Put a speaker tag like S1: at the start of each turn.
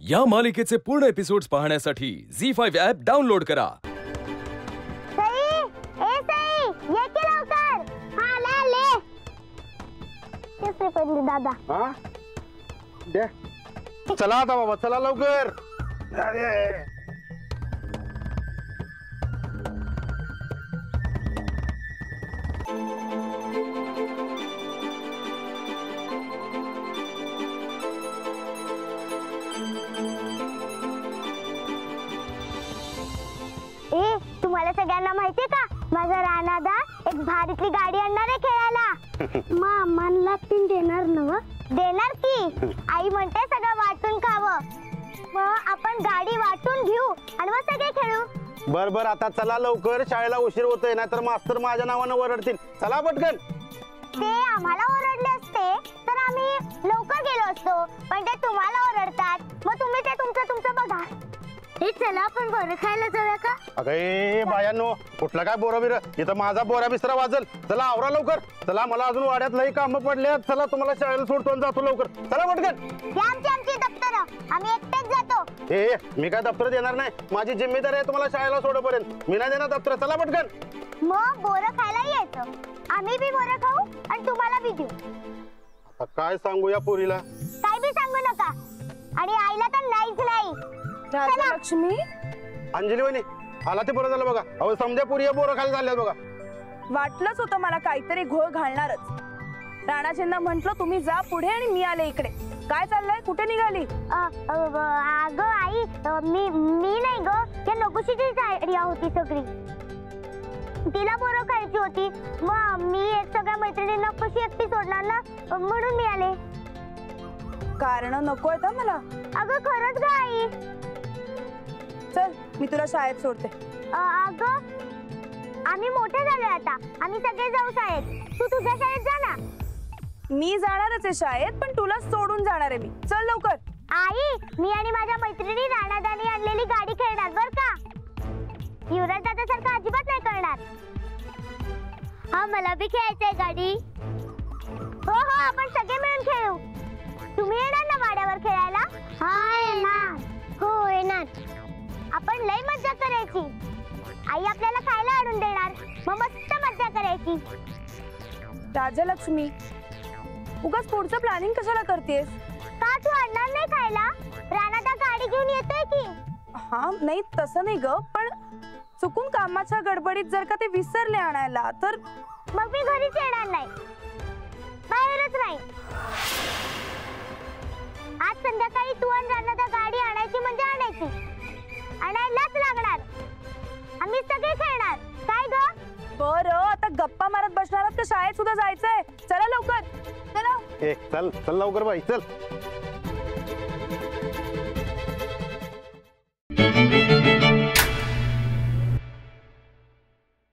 S1: या मालिकेचे पूर्ण एपिसोड्स पाहण्यासाठी झी5 ॲप डाउनलोड करा।
S2: दादा
S3: हा दे चला आता बाबा चला लवकर। अरे
S2: तुम्हाला सगळ्यांना माहितीये का माझा राणादा एक भारीतली गाडी आणणार आहे खेळायला। मामांना तीन देणार ना? देणार की आई म्हणते सगळं वाटून खावं। मग आपण गाडी वाटून घेऊ आणि मग सगळे खेळू।
S3: बर बर आता चला लवकर, शाळेला उशीर होतोय नाहीतर मास्तर माझ्या नावानं ओरडतील। चला पटकन।
S2: ते आम्हाला ओरडले असते तर आम्ही लवकर गेलो असतो, पण ते तुम्हाला ओरडतात मग तुम्ही ते तुमचं बघा। हे चला आपण बोरं खायला जाऊया का?
S3: अगे बायांनो कुठला काय बोरा बिर, इथं माझा बोरा बिस्तरा वाजल। चला आवरा लवकर, चला मला अजून वाड्यात लई कामं पडल्यात। चला तुम्हाला शाळेला सोडतो आणि जातो लवकर। चला पटकन।
S2: आमची दप्तरं आम्ही एकटेच जातो।
S3: ए मी काय दप्तर देणार नाही, माझी जिम्मेदारी आहे तुम्हाला शाळेला सोडपर्यंत। मी नाही देणार दप्तर। चला पटकन।
S2: मग बोरं खायला यायचं, आम्ही बी बोरं खाऊ आणि तुम्हाला बी देऊ।
S3: आता काय सांगू या पोरीला?
S2: काय बी सांगू नका आणि आईला तर नाहीच नाही।
S4: राजलक्ष्मी
S3: अंजली वहिनी आला ते बरं झालं बघा। अहो समजा पुरी बोरं खाली चालल्यात बघा।
S4: वाटलंच होतं मला काहीतरी घोळ घालणारच। राणाजींना म्हंटल तुम्ही जा पुढे आणि मी आले इकडे। काय चाललंय, कुठे निघाली?
S2: अगं आई मी नाही ग, त्या नकोशीची आयडिया होती सगळी। तिला बोरं खायची होती, मग मी एक सगळ्या मैत्रिणींना कशी एकटी सोडणार ना, म्हणून मी आले।
S4: कारण नको आहेत मला।
S2: अगं खरंच ग आई।
S4: चल मी तुला शाळेत सोडते।
S2: अगं आम्ही मोठे झालोय आता, आम्ही सगळे जाऊ शाळेत। तू तुझ्या शाळेत जा ना।
S4: मी जाणारच आहे शाळेत, पण तुला सोडून जाणार आहे मी। चल लवकर।
S2: आई मी आणि माझ्या मैत्रिणी राणादानी आणलेली गाडी खेळणार बर का? युवराज दादासारखं अजिबात नाही करणार। हा मला बी खेळायचंय गाडी। हो आपण सगळे मिळून खेळू। तुम्ही येणार ना वाड्यावर खेळायला? हा येणार। हो येणार। आपण लई मज्जा करायची। आई आपल्याला खायला आणून देणार, मग मस्त मज्जा करायची।
S4: राजलक्ष्मी उगाच पुढचं प्लॅनिंग कशाला करतेस?
S2: का तू आणणार नाही खायला? राणादा गाडी घेऊन येतोय की।
S4: हा नाही तसं नाही ग, पण चुकून कामाच्या गडबडीत जर का ते विसरले आणायला तर
S2: मग मी घरीच येणार नाही, बाहेरच नाही। आज संध्याकाळी तू आणि राणादा गाडी आणायची म्हणजे आणायची, आणायलाच लागणार। आम्ही सगळे खेळणार। काय ग?
S4: बरं आता गप्पा मारत बसणार का शाळेत सुद्धा जायचंय? चला लवकर चला।
S3: चल चल लवकर बाई चल।